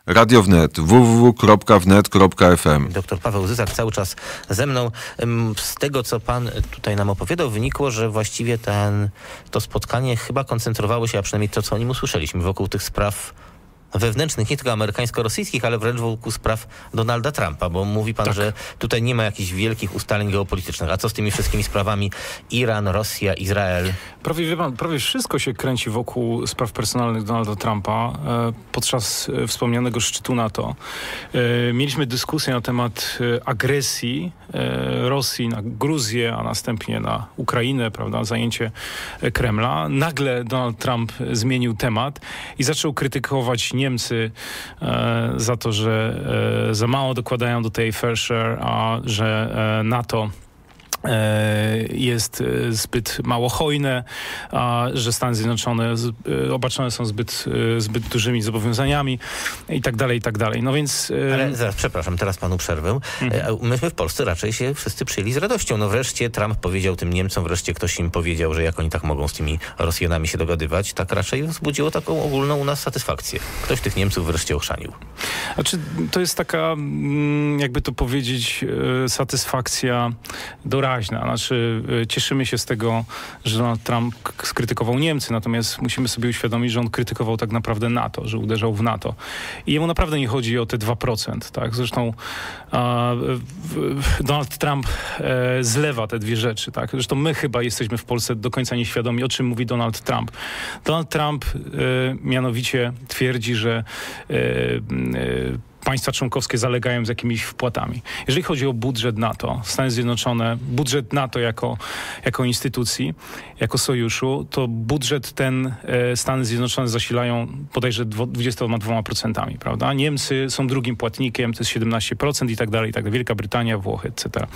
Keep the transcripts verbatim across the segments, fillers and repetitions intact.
Radio Wnet, w w w kropka wnet kropka f m. Doktor Paweł Zyzak cały czas ze mną. Z tego, co pan tutaj nam opowiadał, wynikło, że właściwie ten, to spotkanie chyba koncentrowało się, a przynajmniej to, co o nim usłyszeliśmy, wokół tych spraw wewnętrznych, nie tylko amerykańsko-rosyjskich, ale wręcz wokół spraw Donalda Trumpa, bo mówi pan, tak, że tutaj nie ma jakichś wielkich ustaleń geopolitycznych. A co z tymi wszystkimi sprawami Iran, Rosja, Izrael? Prawie, wie pan, prawie wszystko się kręci wokół spraw personalnych Donalda Trumpa. E, podczas e, wspomnianego szczytu NATO e, mieliśmy dyskusję na temat e, agresji e, Rosji na Gruzję, a następnie na Ukrainę, prawda, zajęcie e, Kremla. Nagle Donald Trump zmienił temat i zaczął krytykować Niemcy e, za to, że e, za mało dokładają do tej fair share, a że e, NATO jest zbyt mało hojne, a że Stany Zjednoczone obarczone są zbyt, zbyt dużymi zobowiązaniami i tak dalej, i tak dalej. No więc... Ale zaraz, przepraszam, teraz panu przerwę. Mhm. Myśmy w Polsce raczej się wszyscy przyjęli z radością. No wreszcie Trump powiedział tym Niemcom, wreszcie ktoś im powiedział, że jak oni tak mogą z tymi Rosjanami się dogadywać, tak raczej wzbudziło taką ogólną u nas satysfakcję. Ktoś tych Niemców wreszcie ochrzanił. Znaczy, to jest taka, jakby to powiedzieć, satysfakcja doraźna. Znaczy, cieszymy się z tego, że Donald Trump skrytykował Niemcy, natomiast musimy sobie uświadomić, że on krytykował tak naprawdę NATO, że uderzał w NATO. I jemu naprawdę nie chodzi o te dwa procent. Tak? Zresztą e, Donald Trump e, zlewa te dwie rzeczy. Tak? Zresztą my chyba jesteśmy w Polsce do końca nieświadomi, o czym mówi Donald Trump. Donald Trump e, mianowicie twierdzi, że e, e, państwa członkowskie zalegają z jakimiś wpłatami. Jeżeli chodzi o budżet NATO, Stany Zjednoczone, budżet NATO jako, jako instytucji, jako sojuszu, to budżet ten e, Stany Zjednoczone zasilają bodajże dwudziestoma dwoma procentami, prawda? Niemcy są drugim płatnikiem, to jest siedemnaście procent i tak dalej, i tak dalej. Wielka Brytania, Włochy, et cetera.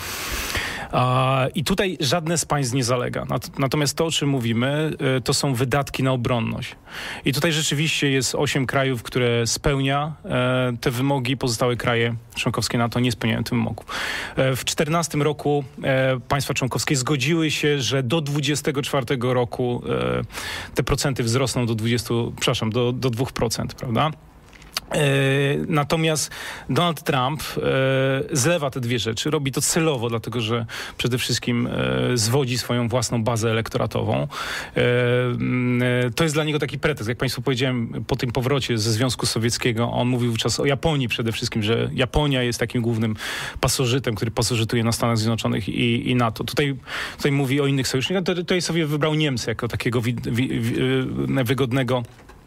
I tutaj żadne z państw nie zalega. Natomiast to, o czym mówimy, to są wydatki na obronność. I tutaj rzeczywiście jest osiem krajów, które spełnia te wymogi, pozostałe kraje członkowskie NATO nie spełniają tych wymogów. W czternastym roku państwa członkowskie zgodziły się, że do dwudziestego czwartego roku te procenty wzrosną do dwudziestu, przepraszam, do, do dwóch procent, prawda? Natomiast Donald Trump e, zlewa te dwie rzeczy. Robi to celowo, dlatego że przede wszystkim e, zwodzi swoją własną bazę elektoratową. E, e, to jest dla niego taki pretekst. Jak państwu powiedziałem, po tym powrocie ze Związku Sowieckiego, on mówił wówczas o Japonii przede wszystkim, że Japonia jest takim głównym pasożytem, który pasożytuje na Stanach Zjednoczonych i, i NATO. Tutaj, tutaj mówi o innych sojusznikach. Tutaj sobie wybrał Niemcy jako takiego wi, wi, wi, wygodnego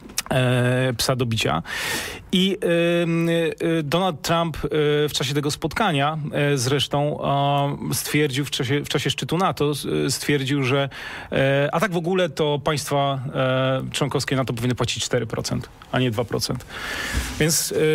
E, psa do bicia. I e, e, Donald Trump e, w czasie tego spotkania e, zresztą e, stwierdził w czasie, w czasie szczytu NATO, e, stwierdził, że e, a tak w ogóle to państwa e, członkowskie NATO powinny płacić cztery procent, a nie dwa procent. Więc e,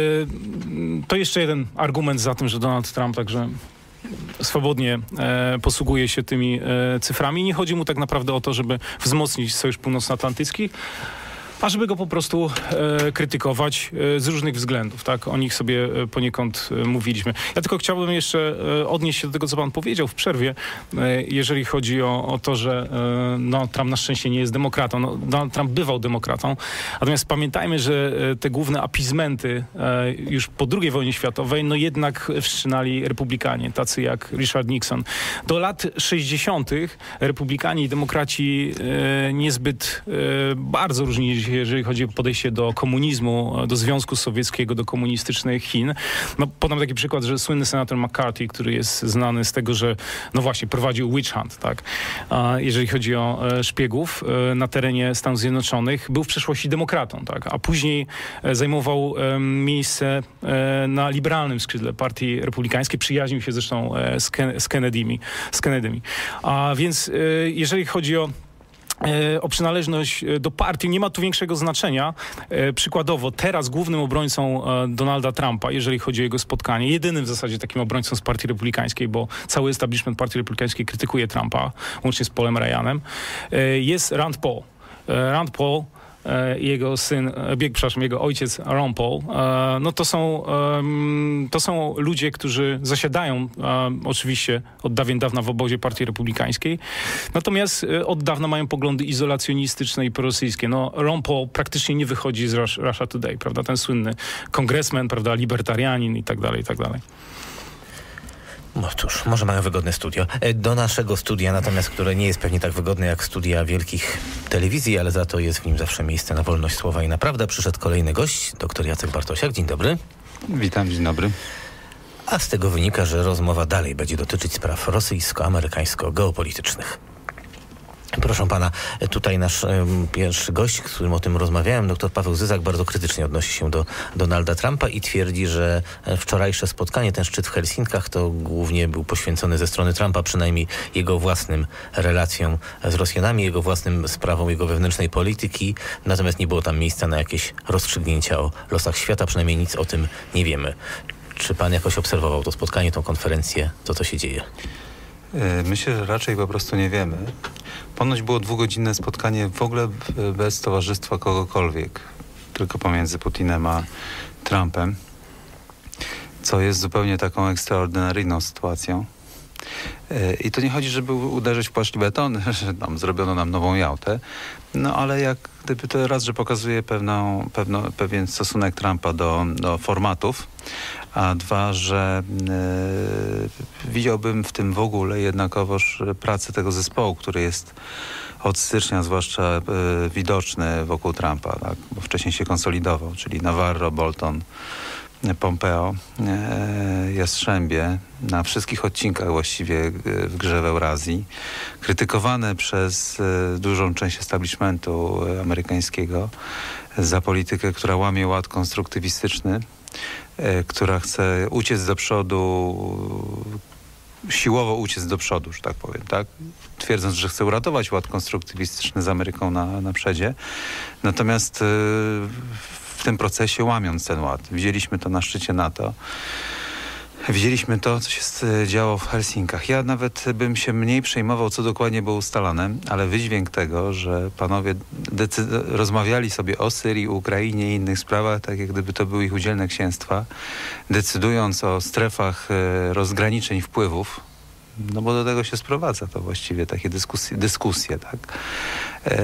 to jeszcze jeden argument za tym, że Donald Trump także swobodnie e, posługuje się tymi e, cyframi. Nie chodzi mu tak naprawdę o to, żeby wzmocnić Sojusz Północnoatlantycki, a żeby go po prostu e, krytykować e, z różnych względów, tak? O nich sobie e, poniekąd e, mówiliśmy. Ja tylko chciałbym jeszcze e, odnieść się do tego, co pan powiedział w przerwie, e, jeżeli chodzi o, o to, że e, Donald Trump na szczęście nie jest demokratą. No, Donald Trump bywał demokratą, natomiast pamiętajmy, że e, te główne apizmenty e, już po drugiej wojnie światowej, no jednak wszczynali republikanie, tacy jak Richard Nixon. Do lat sześćdziesiątych republikanie i demokraci e, niezbyt e, bardzo różnili się, jeżeli chodzi o podejście do komunizmu, do Związku Sowieckiego, do komunistycznych Chin. No, podam taki przykład, że słynny senator McCarthy, który jest znany z tego, że no właśnie prowadził witch hunt, tak, jeżeli chodzi o szpiegów na terenie Stanów Zjednoczonych, był w przeszłości demokratą, tak, a później zajmował miejsce na liberalnym skrzydle Partii Republikańskiej, przyjaźnił się zresztą z, Ken- z Kennedymi, z Kennedymi. A więc jeżeli chodzi o o przynależność do partii, nie ma tu większego znaczenia. Przykładowo, teraz głównym obrońcą Donalda Trumpa, jeżeli chodzi o jego spotkanie, jedynym w zasadzie takim obrońcą z Partii Republikańskiej, bo cały establishment Partii Republikańskiej krytykuje Trumpa, łącznie z Paulem Ryanem, jest Rand Paul. Rand Paul i jego syn, bieg, przepraszam, jego ojciec Ron Paul, no to są, to są ludzie, którzy zasiadają oczywiście od dawien dawna w obozie Partii Republikańskiej, natomiast od dawna mają poglądy izolacjonistyczne i prorosyjskie. No, Ron Paul praktycznie nie wychodzi z Russia Today, prawda, ten słynny kongresmen, prawda, libertarianin i tak dalej, i tak dalej. No cóż, może mają wygodne studio. Do naszego studia natomiast, które nie jest pewnie tak wygodne jak studia wielkich telewizji, ale za to jest w nim zawsze miejsce na wolność słowa i na prawdę. Przyszedł kolejny gość, dr Jacek Bartosiak. Dzień dobry. Witam, dzień dobry. A z tego wynika, że rozmowa dalej będzie dotyczyć spraw rosyjsko-amerykańsko-geopolitycznych. Proszę pana, tutaj nasz um, pierwszy gość, z którym o tym rozmawiałem, dr Paweł Zyzak, bardzo krytycznie odnosi się do Donalda Trumpa i twierdzi, że wczorajsze spotkanie, ten szczyt w Helsinkach, to głównie był poświęcony ze strony Trumpa przynajmniej jego własnym relacjom z Rosjanami, jego własnym sprawom jego wewnętrznej polityki, natomiast nie było tam miejsca na jakieś rozstrzygnięcia o losach świata, przynajmniej nic o tym nie wiemy. Czy pan jakoś obserwował to spotkanie, tą konferencję, to co się dzieje? Myślę, że raczej po prostu nie wiemy. Ponoć było dwugodzinne spotkanie w ogóle bez towarzystwa kogokolwiek, tylko pomiędzy Putinem a Trumpem, co jest zupełnie taką ekstraordynaryjną sytuacją. I to nie chodzi, żeby uderzyć w płaszcz beton, że tam zrobiono nam nową Jałtę, no ale jak gdyby to raz, że pokazuje pewną, pewną, pewien stosunek Trumpa do, do formatów, a dwa, że yy, widziałbym w tym w ogóle jednakowoż pracę tego zespołu, który jest od stycznia zwłaszcza yy, widoczny wokół Trumpa, tak? Bo wcześniej się konsolidował, czyli Navarro, Bolton, Pompeo, e, Jastrzębie na wszystkich odcinkach właściwie w grze w Eurazji, krytykowane przez e, dużą część establishmentu amerykańskiego za politykę, która łamie ład konstruktywistyczny, e, która chce uciec do przodu, siłowo uciec do przodu, że tak powiem, tak? Twierdząc, że chce uratować ład konstruktywistyczny z Ameryką na, na przedzie. Natomiast e, w tym procesie łamiąc ten ład. Widzieliśmy to na szczycie NATO. Widzieliśmy to, co się działo w Helsinkach. Ja nawet bym się mniej przejmował, co dokładnie było ustalane, ale wydźwięk tego, że panowie rozmawiali sobie o Syrii, Ukrainie i innych sprawach, tak jak gdyby to były ich udzielne księstwa, decydując o strefach rozgraniczeń wpływów, no bo do tego się sprowadza to właściwie, takie dyskusje, dyskusje tak. E,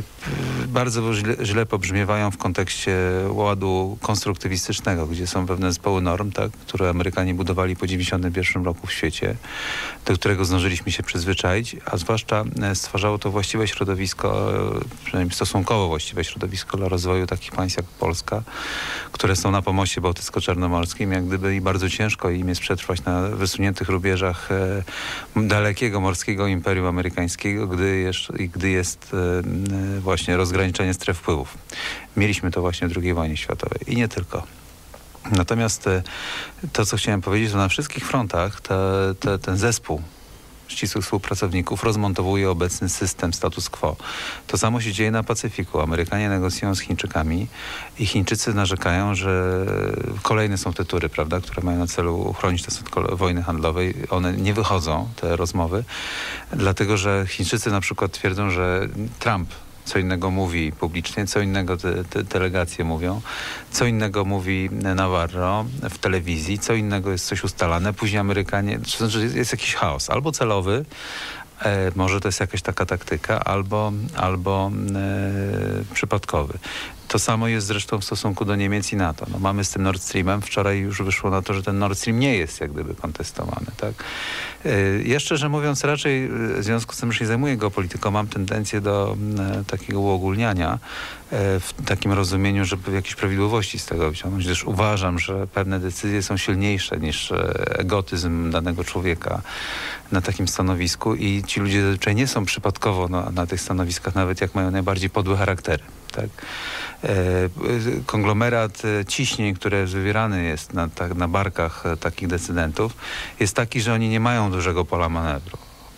bardzo źle, źle pobrzmiewają w kontekście ładu konstruktywistycznego, gdzie są pewne zespoły norm, tak, które Amerykanie budowali po dziewięćdziesiątym pierwszym roku w świecie, do którego zdążyliśmy się przyzwyczaić, a zwłaszcza stwarzało to właściwe środowisko, przynajmniej stosunkowo właściwe środowisko dla rozwoju takich państw jak Polska, które są na pomoście bałtycko-czarnomorskim, jak gdyby i bardzo ciężko im jest przetrwać na wysuniętych rubieżach e, dalekiego morskiego imperium amerykańskiego, gdy, jeszcze, gdy jest e, właśnie rozgraniczenie stref wpływów. Mieliśmy to właśnie w drugiej wojnie światowej i nie tylko. Natomiast e, to, co chciałem powiedzieć, to na wszystkich frontach te, te, ten zespół ścisłych współpracowników rozmontowuje obecny system status quo. To samo się dzieje na Pacyfiku. Amerykanie negocjują z Chińczykami i Chińczycy narzekają, że kolejne są te tury, prawda, które mają na celu uchronić nas od wojny handlowej. One nie wychodzą, te rozmowy, dlatego że Chińczycy na przykład twierdzą, że Trump co innego mówi publicznie, co innego te, te delegacje mówią, co innego mówi Navarro w telewizji, co innego jest coś ustalane. Później Amerykanie, to znaczy jest jakiś chaos, albo celowy, e, może to jest jakaś taka taktyka, albo, albo e, przypadkowy. To samo jest zresztą w stosunku do Niemiec i NATO. No, mamy z tym Nord Streamem. Wczoraj już wyszło na to, że ten Nord Stream nie jest jak gdyby kontestowany. Tak? Yy, jeszcze, że mówiąc raczej, w związku z tym, że się zajmuję geopolityką, mam tendencję do e, takiego uogólniania e, w takim rozumieniu, żeby jakieś prawidłowości z tego wyciągnąć, gdyż uważam, że pewne decyzje są silniejsze niż e, egotyzm danego człowieka na takim stanowisku i ci ludzie zazwyczaj nie są przypadkowo na, na tych stanowiskach, nawet jak mają najbardziej podłe charaktery. Tak? E, konglomerat ciśnień, które wywierany jest na, tak, na barkach takich decydentów, jest taki, że oni nie mają dużego pola manewru.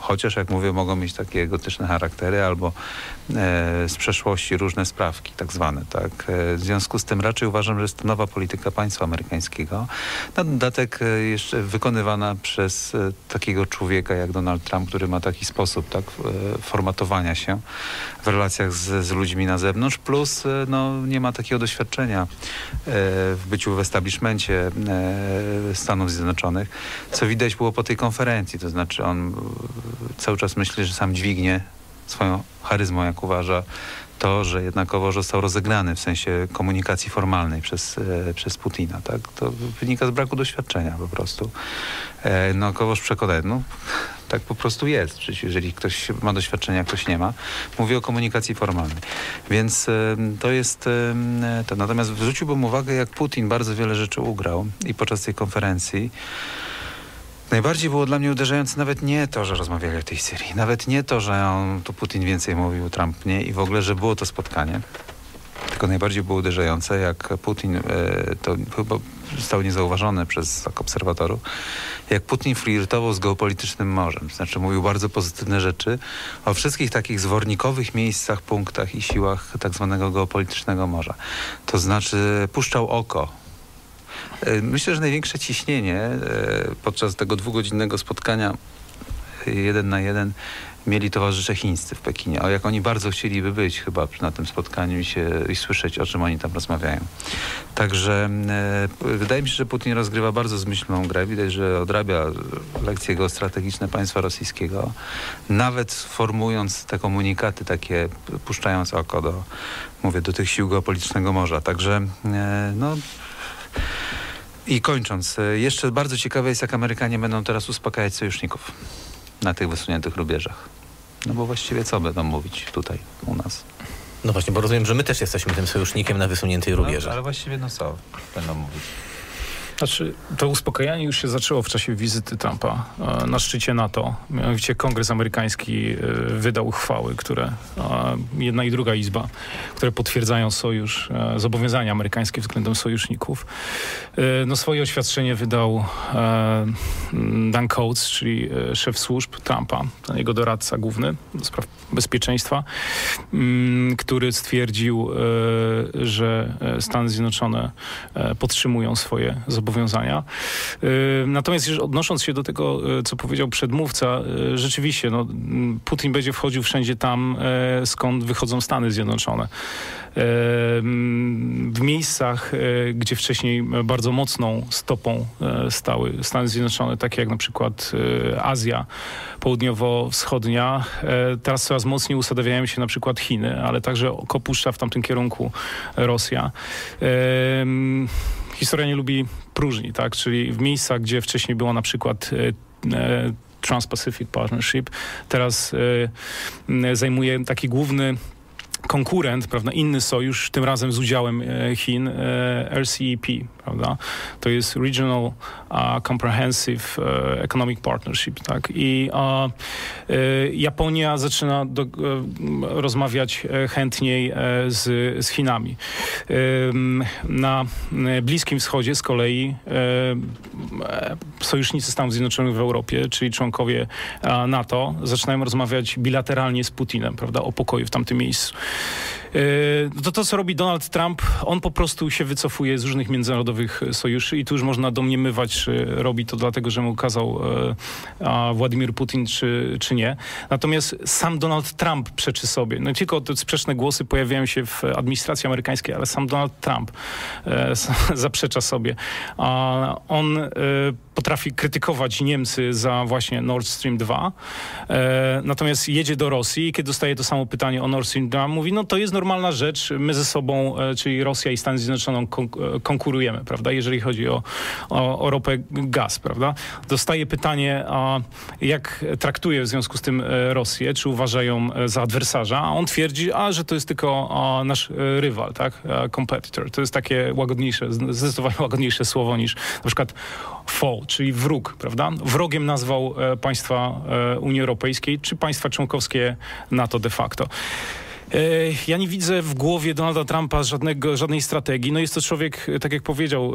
chociaż jak mówię, mogą mieć takie egotyczne charaktery albo e, z przeszłości różne sprawki tak zwane. Tak? E, w związku z tym raczej uważam, że jest to nowa polityka państwa amerykańskiego. Na dodatek e, jeszcze wykonywana przez e, takiego człowieka jak Donald Trump, który ma taki sposób tak, e, formatowania się w relacjach z, z ludźmi na zewnątrz, plus e, no, nie ma takiego doświadczenia e, w byciu w establishmencie e, Stanów Zjednoczonych, co widać było po tej konferencji. To znaczy on cały czas myśli, że sam dźwignie swoją charyzmą, jak uważa, to, że jednakowo został rozegrany w sensie komunikacji formalnej przez, e, przez Putina. Tak? To wynika z braku doświadczenia po prostu. E, no kogoż przekonać, no tak po prostu jest. Przecież jeżeli ktoś ma doświadczenie, a ktoś nie ma. Mówię o komunikacji formalnej. Więc e, to jest e, to. Natomiast zwróciłbym uwagę, jak Putin bardzo wiele rzeczy ugrał i podczas tej konferencji. Najbardziej było dla mnie uderzające nawet nie to, że rozmawiali o tej Syrii. Nawet nie to, że on, tu Putin więcej mówił, Trump nie i w ogóle, że było to spotkanie. Tylko najbardziej było uderzające, jak Putin, e, to chyba zostało niezauważone przez tak, obserwatorów, jak Putin flirtował z geopolitycznym morzem. Znaczy mówił bardzo pozytywne rzeczy o wszystkich takich zwornikowych miejscach, punktach i siłach tak zwanego geopolitycznego morza. To znaczy puszczał oko. Myślę, że największe ciśnienie podczas tego dwugodzinnego spotkania jeden na jeden mieli towarzysze chińscy w Pekinie. O jak oni bardzo chcieliby być chyba na tym spotkaniu i, się, i słyszeć, o czym oni tam rozmawiają. Także e, wydaje mi się, że Putin rozgrywa bardzo zmyślną grę. Widać, że odrabia lekcje geostrategiczne państwa rosyjskiego, nawet formując te komunikaty takie, puszczając oko do, mówię, do tych sił geopolitycznego morza. Także e, no... I kończąc, jeszcze bardzo ciekawe jest, jak Amerykanie będą teraz uspokajać sojuszników na tych wysuniętych rubieżach. No bo właściwie co będą mówić tutaj u nas? No właśnie, bo rozumiem, że my też jesteśmy tym sojusznikiem na wysuniętej rubieży. No, ale właściwie no co będą mówić? Znaczy, to uspokajanie już się zaczęło w czasie wizyty Trumpa e, na szczycie NATO. Mianowicie Kongres amerykański e, wydał uchwały, które, e, jedna i druga izba, które potwierdzają sojusz, e, zobowiązania amerykańskie względem sojuszników. E, no swoje oświadczenie wydał e, Dan Coats, czyli e, szef służb Trumpa, jego doradca główny do spraw bezpieczeństwa, m, który stwierdził, e, że Stany Zjednoczone e, podtrzymują swoje zobowiązania. Zobowiązania. Natomiast już odnosząc się do tego, co powiedział przedmówca, rzeczywiście no, Putin będzie wchodził wszędzie tam, skąd wychodzą Stany Zjednoczone. W miejscach, gdzie wcześniej bardzo mocną stopą stały Stany Zjednoczone, takie jak na przykład Azja Południowo-Wschodnia, teraz coraz mocniej usadawiają się na przykład Chiny, ale także oko puszcza w tamtym kierunku Rosja. Historia nie lubi próżni, tak? Czyli w miejscach, gdzie wcześniej było na przykład e, e, Trans-Pacific Partnership, teraz e, zajmuje taki główny konkurent, prawda, inny sojusz, tym razem z udziałem e, Chin, e, R C E P, prawda? To jest Regional uh, Comprehensive uh, Economic Partnership, tak? I uh, e, Japonia zaczyna do, e, rozmawiać e, chętniej e, z, z Chinami. E, na Bliskim Wschodzie z kolei e, sojusznicy Stanów Zjednoczonych w Europie, czyli członkowie e, NATO, zaczynają rozmawiać bilateralnie z Putinem, prawda, o pokoju w tamtym miejscu. To to, co robi Donald Trump, on po prostu się wycofuje z różnych międzynarodowych sojuszy i tu już można domniemywać, czy robi to dlatego, że mu kazał e, Władimir Putin, czy, czy nie. Natomiast sam Donald Trump przeczy sobie. No, nie tylko te sprzeczne głosy pojawiają się w administracji amerykańskiej, ale sam Donald Trump e, zaprzecza sobie. A on e, potrafi krytykować Niemcy za właśnie Nord Stream dwa, e, natomiast jedzie do Rosji i kiedy dostaje to samo pytanie o Nord Stream dwa, mówi, no to jest normalna rzecz, my ze sobą, e, czyli Rosja i Stany Zjednoczone kon konkurujemy, prawda, jeżeli chodzi o, o, o ropę, gaz, prawda. Dostaje pytanie, a, jak traktuje w związku z tym e, Rosję, czy uważają e, za adwersarza, a on twierdzi, a, że to jest tylko a, nasz e, rywal, tak, a, competitor. To jest takie łagodniejsze, zdecydowanie łagodniejsze słowo niż na przykład foe, czyli wróg, prawda? Wrogiem nazwał e, państwa e, Unii Europejskiej, czy państwa członkowskie NATO de facto. Ja nie widzę w głowie Donalda Trumpa żadnego, żadnej strategii. No jest to człowiek, tak jak powiedział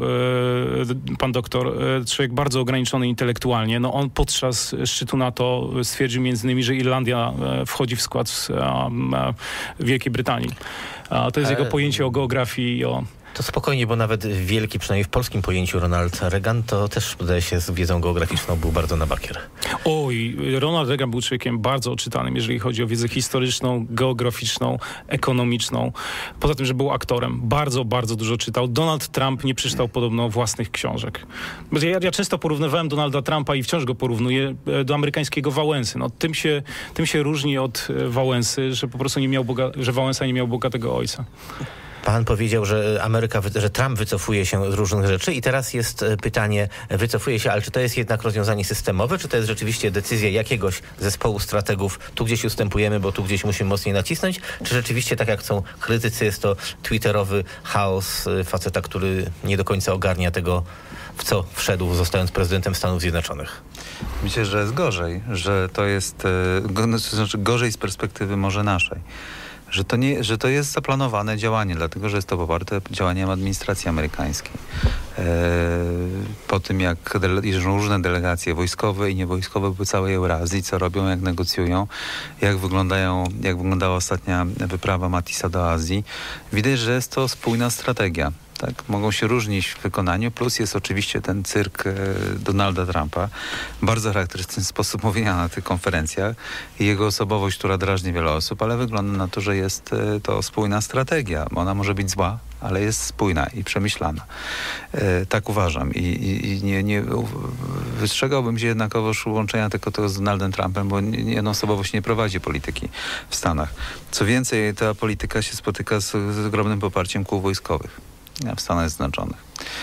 e, pan doktor, e, człowiek bardzo ograniczony intelektualnie. No on podczas szczytu NATO stwierdził między innymi, że Irlandia e, wchodzi w skład e, e, Wielkiej Brytanii. A to jest Ale... jego pojęcie o geografii i o... To spokojnie, bo nawet wielki, przynajmniej w polskim pojęciu Ronald Reagan, to też wydaje się z wiedzą geograficzną był bardzo na bakier. Oj, Ronald Reagan był człowiekiem bardzo oczytanym, jeżeli chodzi o wiedzę historyczną, geograficzną, ekonomiczną. Poza tym, że był aktorem. Bardzo, bardzo dużo czytał. Donald Trump nie przeczytał podobno własnych książek. Ja, ja często porównywałem Donalda Trumpa i wciąż go porównuję do amerykańskiego Wałęsy. No, tym, się, tym się różni od Wałęsy, że po prostu nie miał boga, że Wałęsa nie miał bogatego ojca. Pan powiedział, że Ameryka, że Trump wycofuje się z różnych rzeczy i teraz jest pytanie, wycofuje się, ale czy to jest jednak rozwiązanie systemowe, czy to jest rzeczywiście decyzja jakiegoś zespołu strategów, tu gdzieś ustępujemy, bo tu gdzieś musimy mocniej nacisnąć, czy rzeczywiście, tak jak chcą krytycy, jest to twitterowy chaos faceta, który nie do końca ogarnia tego, w co wszedł, zostając prezydentem Stanów Zjednoczonych? Myślę, że jest gorzej, że to jest, to znaczy gorzej z perspektywy może naszej. Że to, nie, że to jest zaplanowane działanie, dlatego że jest to poparte działaniem administracji amerykańskiej. E, po tym, jak dele, różne delegacje wojskowe i niewojskowe po całej Eurazji, co robią, jak negocjują, jak wyglądają, jak wyglądała ostatnia wyprawa Mattisa do Azji, widać, że jest to spójna strategia. Tak, mogą się różnić w wykonaniu, plus jest oczywiście ten cyrk e, Donalda Trumpa, bardzo charakterystyczny sposób mówienia na tych konferencjach i jego osobowość, która drażni wiele osób, ale wygląda na to, że jest e, to spójna strategia. Ona może być zła, ale jest spójna i przemyślana. E, tak uważam i, i, i nie, nie wystrzegałbym się jednakowoż łączenia tylko tego z Donaldem Trumpem, bo jedna osobowość nie prowadzi polityki w Stanach. Co więcej, ta polityka się spotyka z, z ogromnym poparciem kół wojskowych w Stanach Zjednoczonych,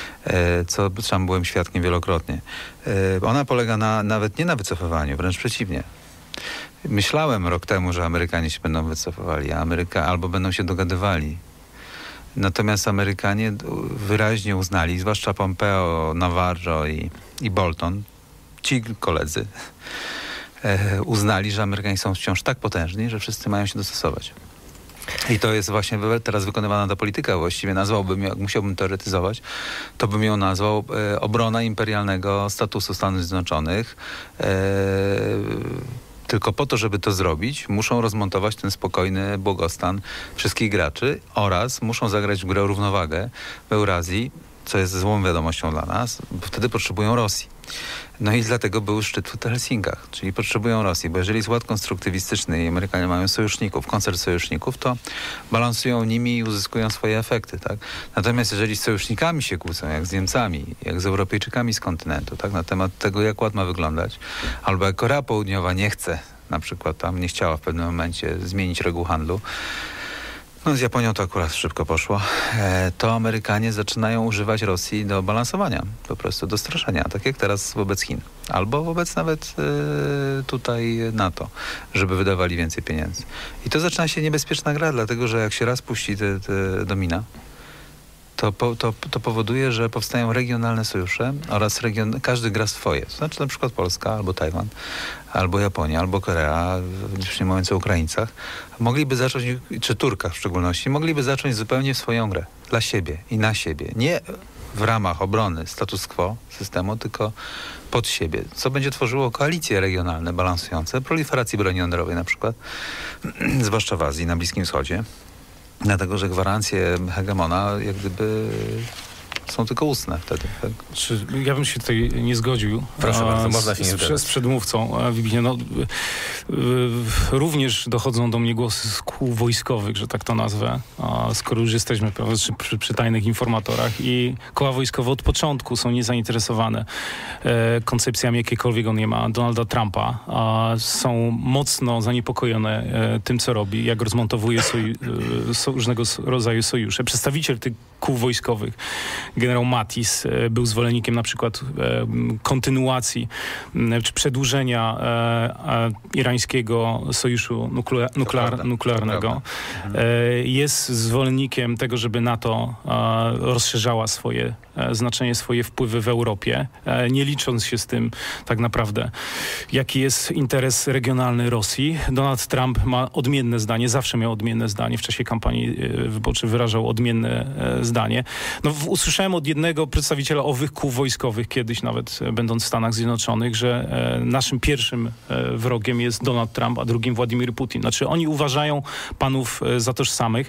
co sam byłem świadkiem wielokrotnie. Ona polega na, nawet nie na wycofywaniu, wręcz przeciwnie. Myślałem rok temu, że Amerykanie się będą wycofywali, a Ameryka albo będą się dogadywali. Natomiast Amerykanie wyraźnie uznali, zwłaszcza Pompeo, Navarro i, i Bolton, ci koledzy, uznali, że Amerykanie są wciąż tak potężni, że wszyscy mają się dostosować. I to jest właśnie teraz wykonywana ta polityka. Właściwie nazwałbym, jak musiałbym teoretyzować, to bym ją nazwał e, obrona imperialnego statusu Stanów Zjednoczonych. E, tylko po to, żeby to zrobić, muszą rozmontować ten spokojny błogostan wszystkich graczy oraz muszą zagrać w grę równowagę w Eurazji, co jest złą wiadomością dla nas, bo wtedy potrzebują Rosji. No i dlatego był szczyt w Helsinkach, czyli potrzebują Rosji, bo jeżeli jest ład konstruktywistyczny i Amerykanie mają sojuszników, koncert sojuszników, to balansują nimi i uzyskują swoje efekty, tak? Natomiast jeżeli z sojusznikami się kłócą, jak z Niemcami, jak z Europejczykami z kontynentu, tak? Na temat tego, jak ład ma wyglądać, albo jak Korea Południowa nie chce, na przykład tam nie chciała w pewnym momencie zmienić reguł handlu, no z Japonią to akurat szybko poszło, e, to Amerykanie zaczynają używać Rosji do balansowania, po prostu do straszenia, tak jak teraz wobec Chin. Albo wobec nawet e, tutaj NATO, żeby wydawali więcej pieniędzy. I to zaczyna się niebezpieczna gra, dlatego że jak się raz puści te, te domina, to, po, to, to powoduje, że powstają regionalne sojusze oraz region, każdy gra swoje. To znaczy na przykład Polska albo Tajwan, albo Japonia, albo Korea, już nie mówiąc o Ukraińcach, mogliby zacząć, czy Turkach w szczególności, mogliby zacząć zupełnie swoją grę dla siebie i na siebie. Nie w ramach obrony status quo systemu, tylko pod siebie. Co będzie tworzyło koalicje regionalne balansujące, proliferacji broni jądrowej na przykład, zwłaszcza w Azji, na Bliskim Wschodzie. Dlatego, że gwarancje hegemona jak gdyby są tylko ustne wtedy. Tak? Czy ja bym się tutaj nie zgodził. Proszę a, bardzo, można się nie z, zgadzać. z przedmówcą. A, Wybitnie, no, y, y, również dochodzą do mnie głosy z kół wojskowych, że tak to nazwę, a skoro już jesteśmy prawda, przy, przy, przy tajnych informatorach i koła wojskowe od początku są niezainteresowane e, koncepcjami jakiekolwiek on nie ma Donalda Trumpa, a są mocno zaniepokojone e, tym, co robi, jak rozmontowuje soju, e, so, różnego rodzaju sojusze. Przedstawiciel tych kół wojskowych generał Mattis był zwolennikiem na przykład kontynuacji czy przedłużenia irańskiego sojuszu nukle- nuklear- nuklearnego. Jest zwolennikiem tego, żeby NATO rozszerzała swoje znaczenie, swoje wpływy w Europie, nie licząc się z tym tak naprawdę, jaki jest interes regionalny Rosji. Donald Trump ma odmienne zdanie, zawsze miał odmienne zdanie, w czasie kampanii wyborczej wyrażał odmienne zdanie. No, usłyszałem od jednego przedstawiciela owych kół wojskowych, kiedyś nawet będąc w Stanach Zjednoczonych, że naszym pierwszym wrogiem jest Donald Trump, a drugim Władimir Putin. Znaczy oni uważają panów za tożsamych.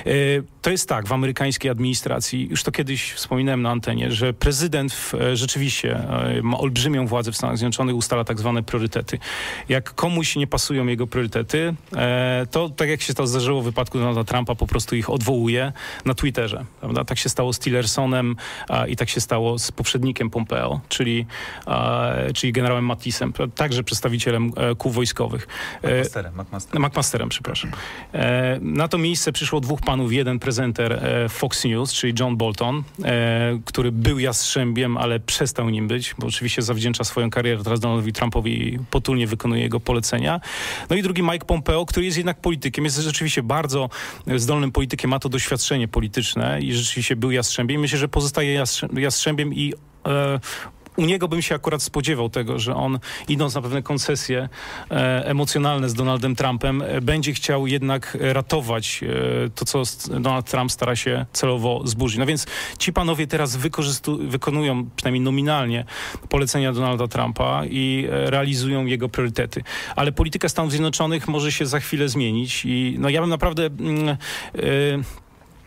To jest tak, w amerykańskiej administracji, już to kiedyś wspominałem na antenie, że prezydent rzeczywiście ma olbrzymią władzę w Stanach Zjednoczonych, ustala tak zwane priorytety. Jak komuś nie pasują jego priorytety, to tak jak się to zdarzyło w wypadku Donalda Trumpa, po prostu ich odwołuje na Twitterze. Prawda? Tak się stało z Tillersonem i tak się stało z poprzednikiem Pompeo, czyli, czyli generałem Mattisem, także przedstawicielem kół wojskowych. McMasterem, McMasterem. McMasterem, przepraszam. Na to miejsce przyszło dwóch panów, jeden prezenter Fox News, czyli John Bolton, który był jastrzębiem, ale przestał nim być, bo oczywiście zawdzięcza swoją karierę teraz Donaldowi Trumpowi i potulnie wykonuje jego polecenia. No i drugi Mike Pompeo, który jest jednak politykiem, jest rzeczywiście bardzo zdolnym politykiem, ma to doświadczenie polityczne i rzeczywiście był jastrzębiem. Myślę, że pozostaje jastrzębiem i e, u niego bym się akurat spodziewał tego, że on, idąc na pewne koncesje e, emocjonalne z Donaldem Trumpem, e, będzie chciał jednak ratować e, to, co Donald Trump stara się celowo zburzyć. No więc ci panowie teraz wykorzystu- wykonują, przynajmniej nominalnie, polecenia Donalda Trumpa i e, realizują jego priorytety. Ale polityka Stanów Zjednoczonych może się za chwilę zmienić i no ja bym naprawdę... Mm, e,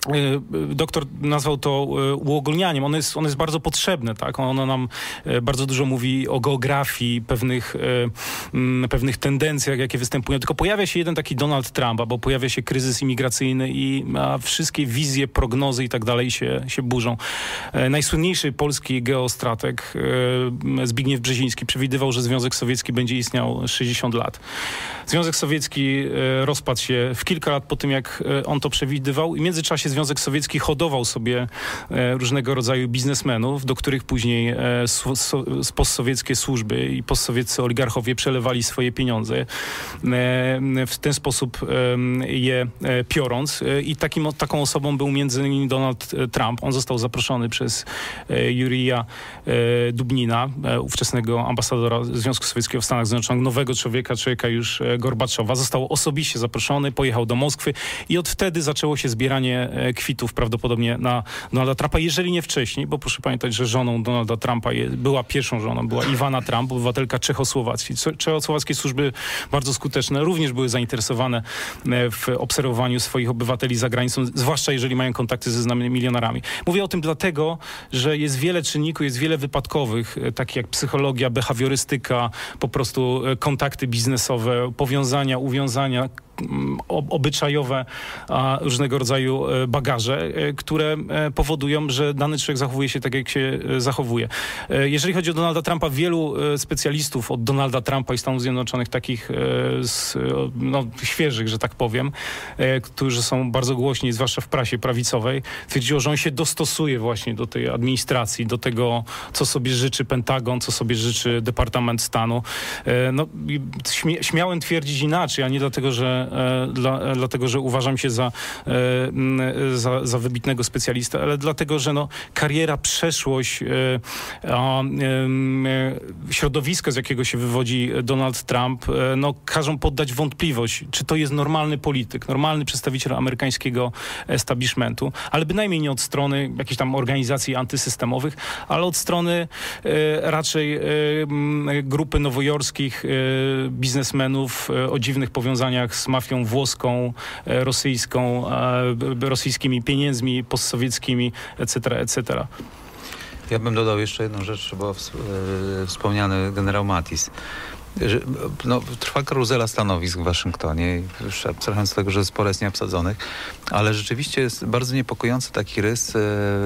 Doktor nazwał to uogólnianiem. Ono jest, ono jest bardzo potrzebne, tak? Ono nam bardzo dużo mówi o geografii, pewnych, pewnych tendencjach, jakie występują. Tylko pojawia się jeden taki Donald Trump, bo pojawia się kryzys imigracyjny i wszystkie wizje, prognozy i tak dalej się, się burzą. Najsłynniejszy polski geostrateg Zbigniew Brzeziński przewidywał, że Związek Sowiecki będzie istniał sześćdziesiąt lat. Związek Sowiecki rozpadł się w kilka lat po tym, jak on to przewidywał i w międzyczasie Związek Sowiecki hodował sobie e, różnego rodzaju biznesmenów, do których później e, so, so, postsowieckie służby i postsowieccy oligarchowie przelewali swoje pieniądze. E, w ten sposób e, je e, piorąc. E, I takim, taką osobą był między innymi Donald Trump. On został zaproszony przez e, Jurija e, Dubnina, e, ówczesnego ambasadora Związku Sowieckiego w Stanach Zjednoczonych, nowego człowieka, człowieka już e, Gorbaczowa. Został osobiście zaproszony, pojechał do Moskwy i od wtedy zaczęło się zbieranie kwitów prawdopodobnie na Donalda Trumpa, jeżeli nie wcześniej, bo proszę pamiętać, że żoną Donalda Trumpa je, była pierwszą żoną, była Iwana Trump, obywatelka Czechosłowacji. Czechosłowackie służby bardzo skuteczne również były zainteresowane w obserwowaniu swoich obywateli za granicą, zwłaszcza jeżeli mają kontakty ze znanymi milionarami. Mówię o tym dlatego, że jest wiele czynników, jest wiele wypadkowych, takich jak psychologia, behawiorystyka, po prostu kontakty biznesowe, powiązania, uwiązania, obyczajowe, a różnego rodzaju bagaże, które powodują, że dany człowiek zachowuje się tak, jak się zachowuje. Jeżeli chodzi o Donalda Trumpa, wielu specjalistów od Donalda Trumpa i Stanów Zjednoczonych, takich no, świeżych, że tak powiem, którzy są bardzo głośni, zwłaszcza w prasie prawicowej, twierdziło, że on się dostosuje właśnie do tej administracji, do tego, co sobie życzy Pentagon, co sobie życzy Departament Stanu. No, śmie- śmiałem twierdzić inaczej, a nie dlatego, że Dla, dlatego, że uważam się za, za, za wybitnego specjalistę, ale dlatego, że no, kariera, przeszłość, a, środowisko, z jakiego się wywodzi Donald Trump, no, każą poddać wątpliwość, czy to jest normalny polityk, normalny przedstawiciel amerykańskiego establishmentu, ale bynajmniej nie od strony jakichś tam organizacji antysystemowych, ale od strony raczej grupy nowojorskich biznesmenów o dziwnych powiązaniach z mafią włoską, rosyjską, rosyjskimi pieniędzmi postsowieckimi, et cetera, et cetera. Ja bym dodał jeszcze jedną rzecz, bo wspomniany generał Mattis. No, trwa karuzela stanowisk w Waszyngtonie, już abstrahując z tego, że sporo jest nieobsadzonych, ale rzeczywiście jest bardzo niepokojący taki rys e,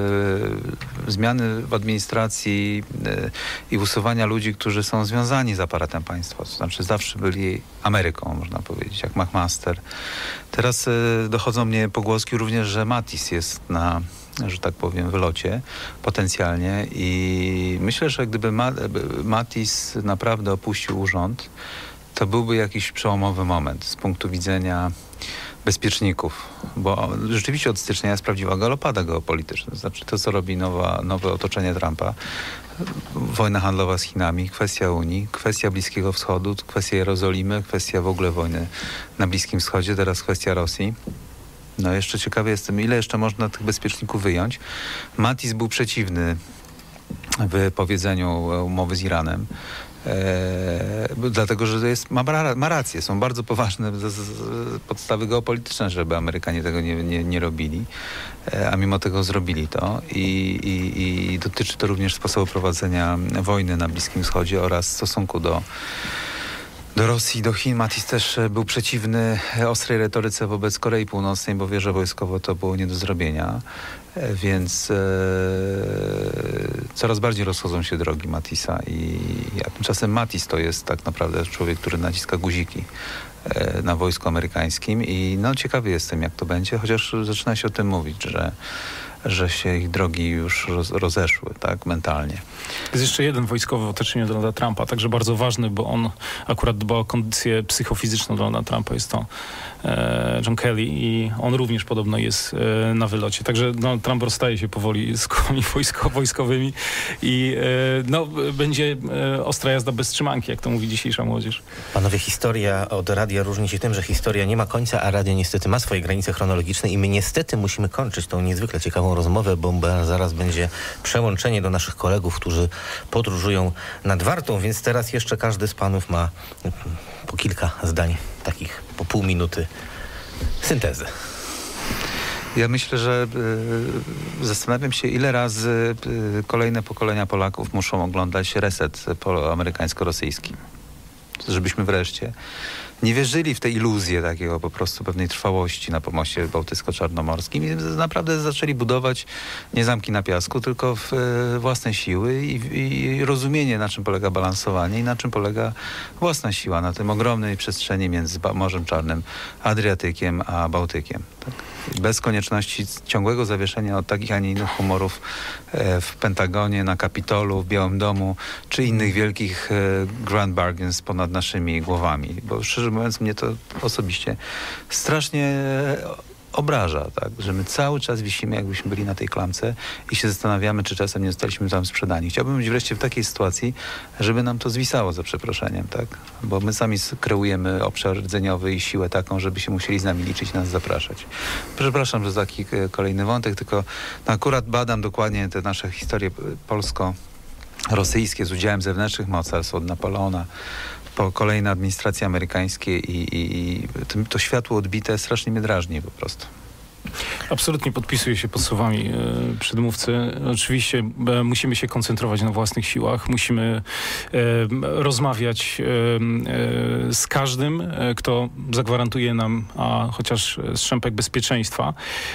zmiany w administracji e, i usuwania ludzi, którzy są związani z aparatem państwa. To znaczy zawsze byli Ameryką, można powiedzieć, jak McMaster. Teraz e, dochodzą mnie pogłoski również, że Mattis jest na że tak powiem, wylocie potencjalnie i myślę, że gdyby Mattis naprawdę opuścił urząd, to byłby jakiś przełomowy moment z punktu widzenia bezpieczników, bo rzeczywiście od stycznia jest prawdziwa galopada geopolityczna. Znaczy to, co robi nowa, nowe otoczenie Trumpa, wojna handlowa z Chinami, kwestia Unii, kwestia Bliskiego Wschodu, kwestia Jerozolimy, kwestia w ogóle wojny na Bliskim Wschodzie, teraz kwestia Rosji. No jeszcze ciekawy jestem, ile jeszcze można tych bezpieczników wyjąć. Mattis był przeciwny wypowiedzeniu umowy z Iranem. E, dlatego, że jest, ma, ma rację, są bardzo poważne z, z, podstawy geopolityczne, żeby Amerykanie tego nie, nie, nie robili, e, a mimo tego zrobili to i, i, i dotyczy to również sposobu prowadzenia wojny na Bliskim Wschodzie oraz stosunku do Do Rosji, do Chin. Mattis też był przeciwny ostrej retoryce wobec Korei Północnej, bo wie, że wojskowo to było nie do zrobienia. Więc e, coraz bardziej rozchodzą się drogi Mattisa. I, a tymczasem Mattis to jest tak naprawdę człowiek, który naciska guziki e, na wojsku amerykańskim. I no ciekawy jestem, jak to będzie, chociaż zaczyna się o tym mówić, że że się ich drogi już roz, rozeszły, tak, mentalnie. Jest jeszcze jeden wojskowy w otoczeniu Donalda Trumpa, także bardzo ważny, bo on akurat dba o kondycję psychofizyczną Donalda Trumpa, jest to e, John Kelly i on również podobno jest e, na wylocie. Także Donald Trump rozstaje się powoli z kołami wojsko, wojskowymi i e, no, będzie e, ostra jazda bez trzymanki, jak to mówi dzisiejsza młodzież. Panowie, historia od radia różni się tym, że historia nie ma końca, a radio niestety ma swoje granice chronologiczne i my niestety musimy kończyć tą niezwykle ciekawą rozmowę, bo zaraz będzie przełączenie do naszych kolegów, którzy podróżują nad Wartą, więc teraz jeszcze każdy z panów ma po kilka zdań, takich po pół minuty syntezy. Ja myślę, że y, zastanawiam się, ile razy y, kolejne pokolenia Polaków muszą oglądać reset amerykańsko-rosyjski, żebyśmy wreszcie nie wierzyli w tę iluzję takiego po prostu pewnej trwałości na pomoście bałtycko-czarnomorskim i naprawdę zaczęli budować nie zamki na piasku, tylko w, e, własne siły i, i rozumienie, na czym polega balansowanie i na czym polega własna siła, na tym ogromnej przestrzeni między Morzem Czarnym, Adriatykiem a Bałtykiem. Tak? Bez konieczności ciągłego zawieszenia od takich, a nie innych humorów e, w Pentagonie, na Kapitolu, w Białym Domu, czy innych wielkich e, grand bargains ponad naszymi głowami. Bo szczerze mówiąc, mnie to osobiście strasznie obraża, tak? Że my cały czas wisimy, jakbyśmy byli na tej klamce i się zastanawiamy, czy czasem nie zostaliśmy tam sprzedani. Chciałbym być wreszcie w takiej sytuacji, żeby nam to zwisało, za przeproszeniem, tak? Bo my sami kreujemy obszar rdzeniowy i siłę taką, żeby się musieli z nami liczyć i nas zapraszać. Przepraszam, że taki kolejny wątek, tylko no akurat badam dokładnie te nasze historie polsko-rosyjskie z udziałem zewnętrznych mocarstw od Napoleona po kolejne administracje amerykańskie i, i, i to, to światło odbite strasznie mnie drażni po prostu. Absolutnie podpisuję się pod słowami e, przedmówcy. Oczywiście e, musimy się koncentrować na własnych siłach. Musimy e, rozmawiać e, e, z każdym, e, kto zagwarantuje nam a chociaż strzępek bezpieczeństwa.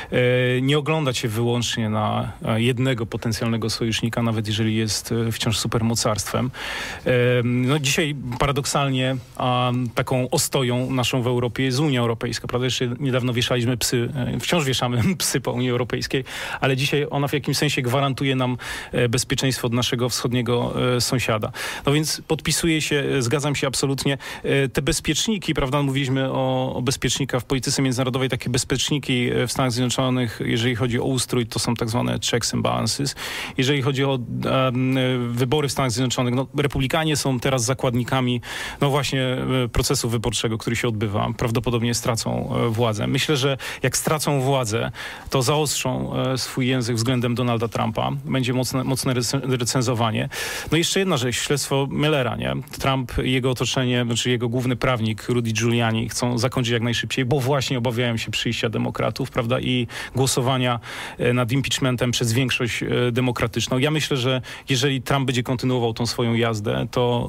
E, nie oglądać się wyłącznie na jednego potencjalnego sojusznika, nawet jeżeli jest wciąż supermocarstwem. E, no dzisiaj paradoksalnie a, taką ostoją naszą w Europie jest Unia Europejska. Prawda? Jeszcze niedawno wieszaliśmy psy, e, wciąż wieszamy psy po Unii Europejskiej, ale dzisiaj ona w jakimś sensie gwarantuje nam bezpieczeństwo od naszego wschodniego sąsiada. No więc podpisuję się, zgadzam się absolutnie. Te bezpieczniki, prawda, mówiliśmy o, o bezpiecznikach w polityce międzynarodowej, takie bezpieczniki w Stanach Zjednoczonych, jeżeli chodzi o ustrój, to są tak zwane checks and balances. Jeżeli chodzi o um, wybory w Stanach Zjednoczonych, no, republikanie są teraz zakładnikami, no właśnie, procesu wyborczego, który się odbywa. Prawdopodobnie stracą władzę. Myślę, że jak stracą władzę, to zaostrzą e, swój język względem Donalda Trumpa. Będzie mocne, mocne recenzowanie. No i jeszcze jedna rzecz, śledztwo Muellera, nie? Trump i jego otoczenie, znaczy jego główny prawnik Rudy Giuliani chcą zakończyć jak najszybciej, bo właśnie obawiają się przyjścia demokratów, prawda, i głosowania e, nad impeachmentem przez większość e, demokratyczną. Ja myślę, że jeżeli Trump będzie kontynuował tą swoją jazdę, to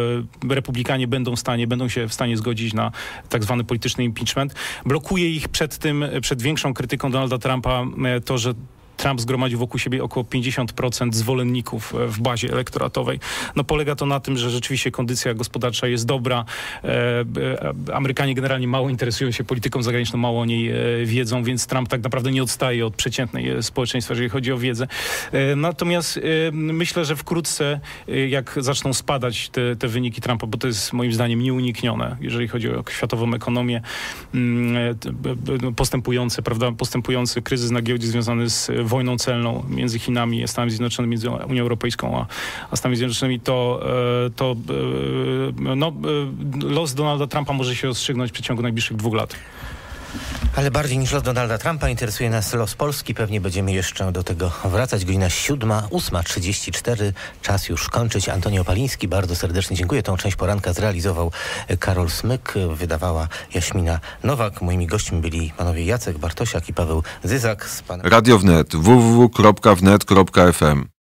e, republikanie będą w stanie, będą się w stanie zgodzić na tak zwany polityczny impeachment. Blokuje ich przed tym, przed większą krytyką Donalda Trumpa to, że Trump zgromadził wokół siebie około pięćdziesiąt procent zwolenników w bazie elektoratowej. No polega to na tym, że rzeczywiście kondycja gospodarcza jest dobra. Amerykanie generalnie mało interesują się polityką zagraniczną, mało o niej wiedzą, więc Trump tak naprawdę nie odstaje od przeciętnej społeczeństwa, jeżeli chodzi o wiedzę. Natomiast myślę, że wkrótce, jak zaczną spadać te, te wyniki Trumpa, bo to jest moim zdaniem nieuniknione, jeżeli chodzi o światową ekonomię, postępujący, prawda, postępujący kryzys na giełdzie związany z wojną celną między Chinami a Stanami Zjednoczonymi, między Unią Europejską a, a Stanami Zjednoczonymi, to, to no, los Donalda Trumpa może się rozstrzygnąć w przeciągu najbliższych dwóch lat. Ale bardziej niż los Donalda Trumpa interesuje nas los Polski. Pewnie będziemy jeszcze do tego wracać. Godzina siódma, ósma trzydzieści cztery. Czas już kończyć. Antoni Opaliński, bardzo serdecznie dziękuję. Tą część poranka zrealizował Karol Smyk, wydawała Jaśmina Nowak. Moimi gośćmi byli panowie Jacek Bartosiak i Paweł Zyzak. Z panem... Radio Wnet, w w w kropka wnet kropka f m.